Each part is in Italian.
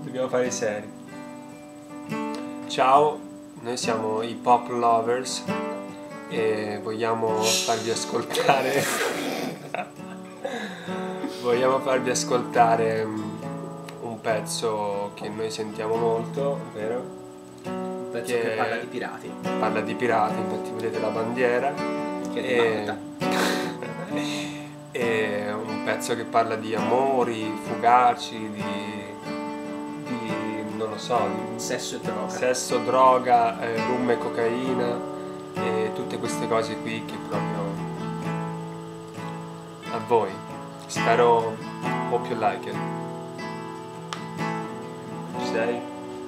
Dobbiamo fare i seri. Ciao, noi siamo i Pop Lovers e vogliamo farvi ascoltare un pezzo che noi sentiamo molto, vero? Un pezzo che parla di pirati. Parla di pirati, infatti vedete la bandiera. Che è è un pezzo che parla di amori fugaci, di non lo so, di sesso, droga, rum e cocaina e tutte queste cose qui che proprio a voi. Spero, hope you like it. Ci sei?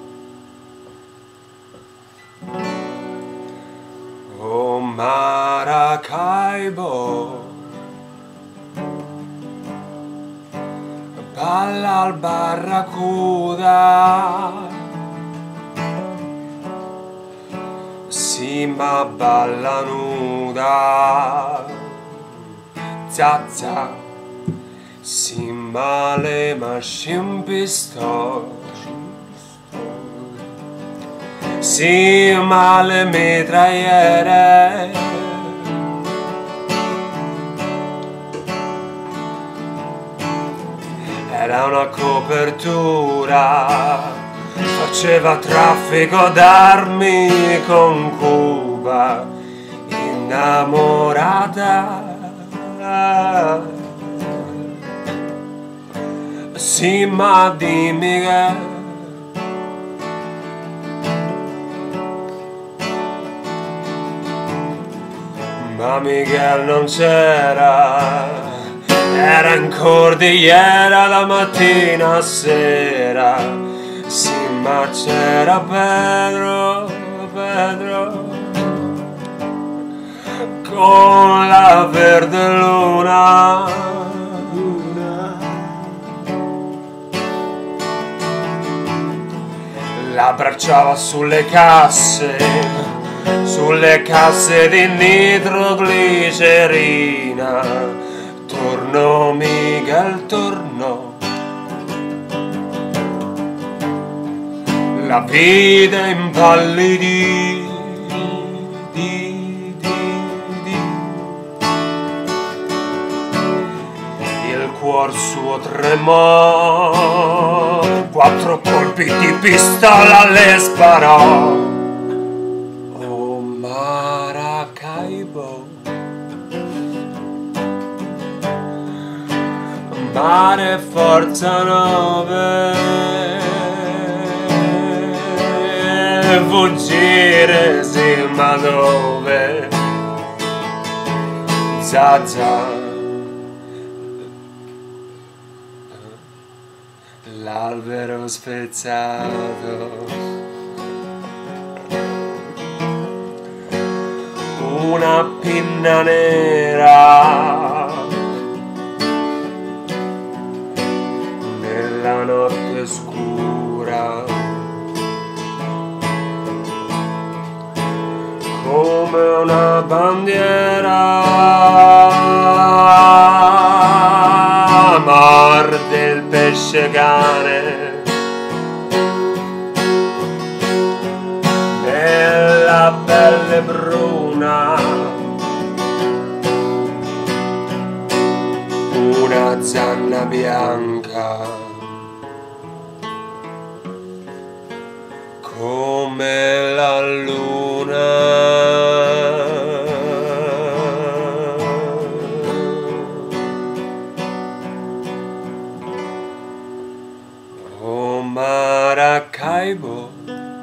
Oh Maracaibo, balla al barracuda, sì ma balla nuda, zazza, sì ma le mascimpisto, sì ma le mitragliere, era una copertura, faceva traffico d'armi con Cuba, innamorata. Sì, ma dimmi che ma Miguel non c'era, era in cordigliera la mattina a sera. Sì, ma c'era Pedro con la verde luna. L'abbracciava sulle casse di nitroglicerina. Tornò Miguel, tornò, la vide impallidì, il cuor suo tremò, 4 colpi di pistola le sparò. Oh Maracaibo, mare forza 9, fuggire sì ma dove? Zazza, l'albero spezzato, una pinna nera nella notte scura, come una bandiera, morde il pesce cane nella pelle bruna, una zanna bianca come la luna. Oh Maracaibo,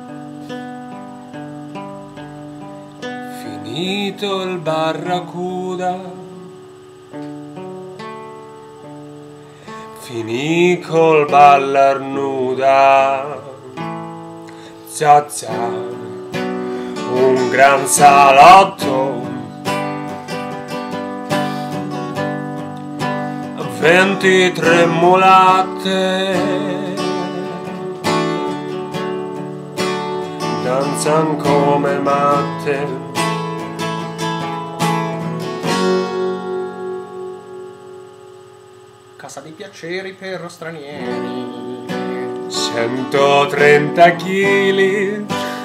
finito il barracuda, finì col ballar nuda, zazza, un gran salotto, 23 mulatte danzan come matte. Casa dei piaceri per stranieri. C'è 130 kg,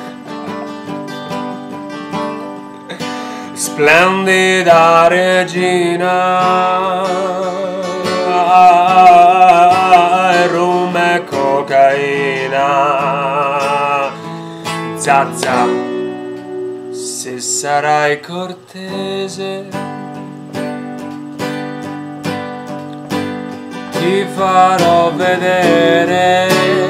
splendida regina, rum e cocaina. Zazza, se sarai cortese, ti farò vedere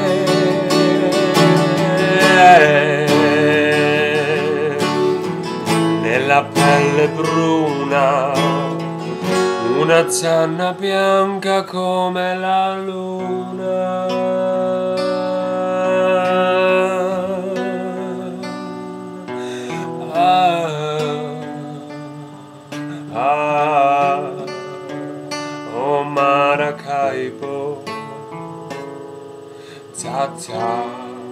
nella pelle bruna una zanna bianca come la luna. Oh Maracaibo, Zazza.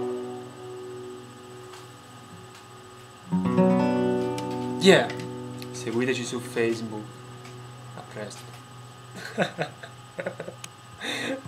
Yeah, seguiteci su Facebook. A presto.